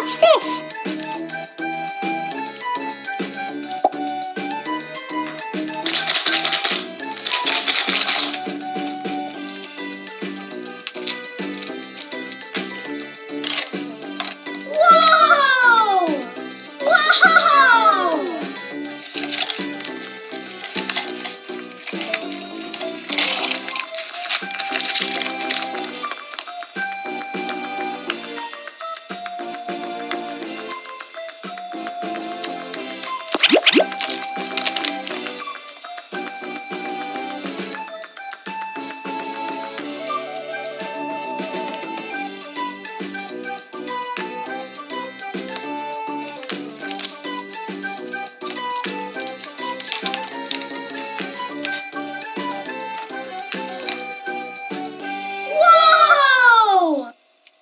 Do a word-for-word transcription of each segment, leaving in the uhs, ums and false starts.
Watch this! Whoa! Wow! Whoa!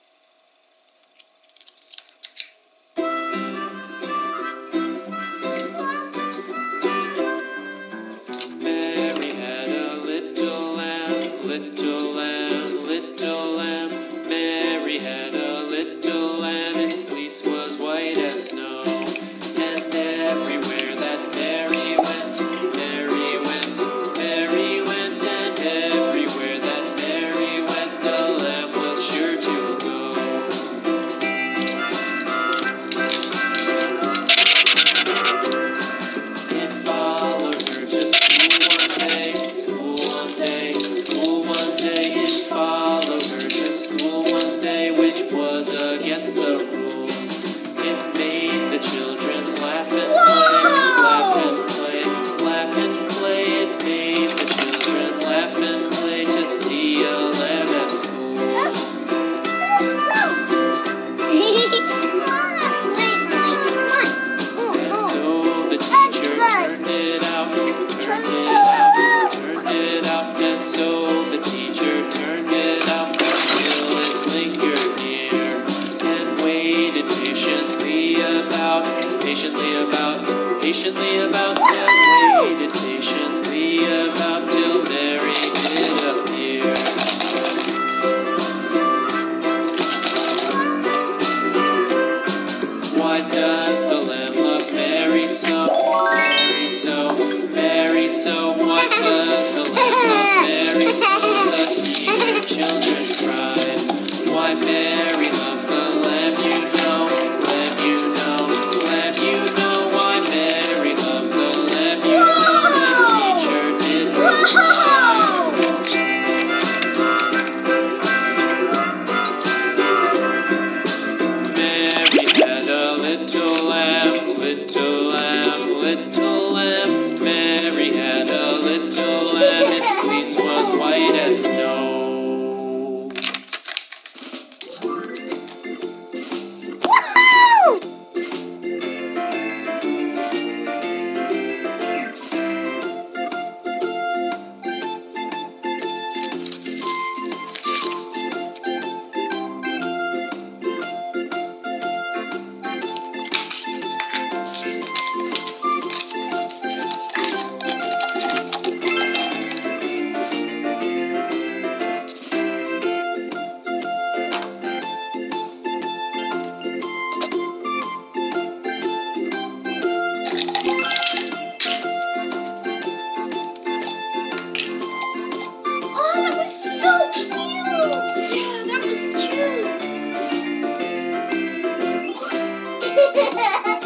Mary had a little lamb, little lamb, little lamb. Mary had a little lamb, its fleece was white as snow. And everywhere that Mary went, Mary went, Mary went. And everywhere that Mary went, the lamb was sure to go. It followed her to school one day, school one day, school one day. It followed her to school one day, which was against the rules. It made the children laugh and play, laugh and play, laugh and play. It made the children laugh and play to see a lamb at school. And so the teacher turned it out, turned it out, turned it out. And so the teacher turned it out until it lingered near and waited patiently about, patiently about, patiently about, and waited patiently about till Mary did appear. Why does the lamb love Mary so? Mary so, Mary so. Why does the lamb love Mary so? The eager children cried. Why Mary loves the lamb, you know, lamb, you know, lamb, you know. Why Mary loves the lamb, you know. The teacher did reply. Mary had a little lamb, little lamb, little lamb. Mary had a little lamb, its fleece was white as snow. Oh, that was so cute! Yeah, that was cute.